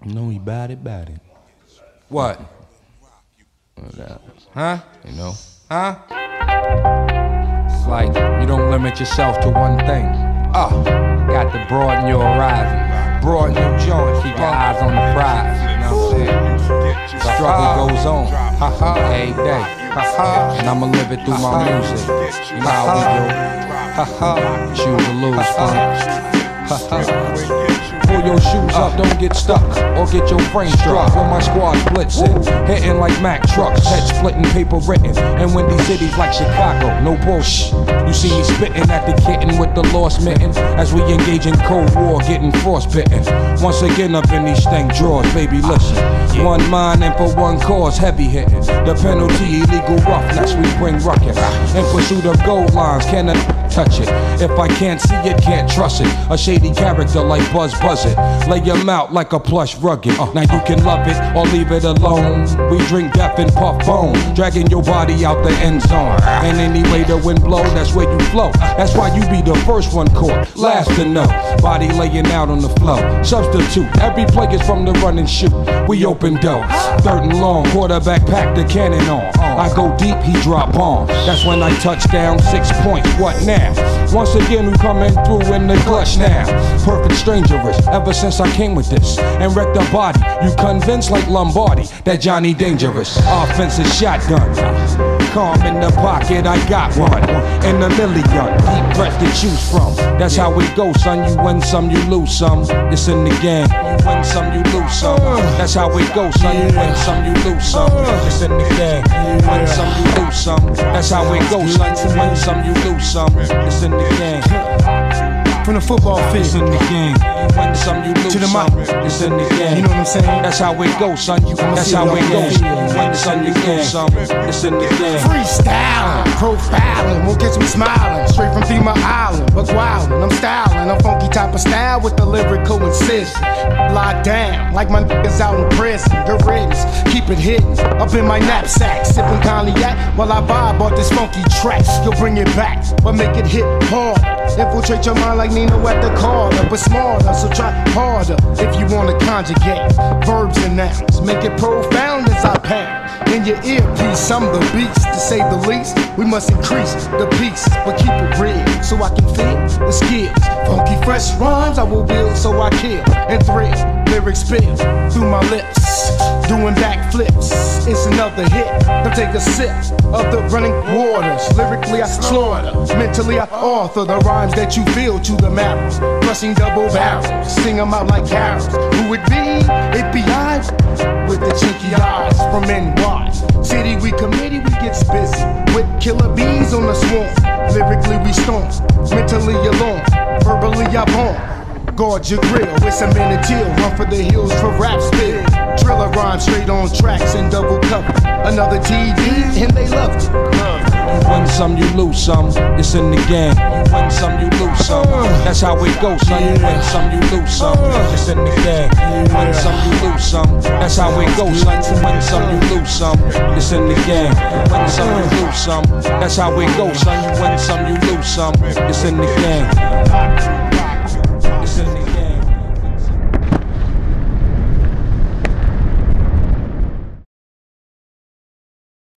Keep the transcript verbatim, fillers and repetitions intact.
You know he bad it, bad it. What? Huh? You know? Huh? It's like you don't limit yourself to one thing. Uh, got to broaden your horizon. Broaden your joint, keep your eyes on the prize. You know what I'm saying? The struggle goes on. Ha ha, every day. Ha ha, and I'ma live it through my music. You know how we do. Ha ha, choose to lose fun. Ha ha. Pull your shoes up, don't get stuck or get your frame struck. When my squad blitzing, hitting like Mack trucks, head splitting, paper written, and windy cities like Chicago. No bullshit. You see me spitting at the kitten with the lost mitten as we engage in Cold War, getting frostbitten. Once again up in these stank drawers, baby, listen. One mind and for one cause, heavy hitting. The penalty, illegal roughness, we bring ruckus. In pursuit of gold lines, can I touch it? If I can't see it, can't trust it. A shady character like Buzz Buzz it. Lay your mouth like a plush rugged. Now you can love it or leave it alone. We drink death and puff bone, dragging your body out the end zone. And anyway the wind blow, that's where you flow. That's why you be the first one caught, last to know. Body laying out on the floor. Substitute, every play is from the run and shoot. We open doors, third and long, quarterback pack the cannon on. I go deep, he drop bombs. That's when I touch down, six points, what now? Once again, we coming through in the clutch now. Perfect strangerist, ever since I came with this. And wrecked the body, you convinced like Lombardi that Johnny Dangerous. Offensive shotgun, calm in the pocket, I got one. In a million, deep breath to choose from. That's how it goes, son, you win some, you lose some. It's in the game, you win some, you lose some. That's how it goes, son, you win some, you lose some. It's in the game, you win some, you lose some. That's how it goes, son, you win some, you lose some. It's in the game. From the football field, it's in the game. You win some, you lose to the some. mic. It's in the game. You know what I'm saying? That's how it goes, son. You, that's how it goes. You win some, you lose some. It's in the game. Freestyling, profiling, won't catch me smiling. Straight from Thema Island, but wildin', I'm styling. I'm funky type of style with the lyrical incision. Locked down, like my niggas out in prison. The riddance, keep it hidden. Up in my knapsack, sipping cognac while I vibe off this funky track. You'll bring it back, but make it hit hard. Infiltrate your mind like Nino at the Carter, but smarter, so try harder if you wanna conjugate verbs and nouns. Make it profound as I pound in your earpiece. I'm the beast, to say the least. We must increase the pieces, but keep it real so I can feel the skills. Funky fresh rhymes I will build so I kill and thrill. Lyrics spill through my lips, doing backflips. It's another hit. Now take a sip of the running waters. Lyrically I slaughter, mentally I author the rhymes that you feel to the marrow. Crushing double barrels, sing them out like carols. Who it be? It be I with the cheeky eyes from N Y. City we committee, we gets busy with killer bees on the swarm. Lyrically we storm, mentally alone, verbally I bomb. Guard your grill, it's a minute till. Run for the hills for rap spill. Driller rhyme straight on tracks and double cover. Another T D and they loved it. You win some, you lose some. It's in the game. You win some, you lose some. That's how it goes, son. You win some, you lose some. It's in the game. You win some, you lose some. That's how it goes, son. You win some, you lose some. It's in the game. You win some, you lose some. That's how it goes, son. You win some, you lose some. It's in the game.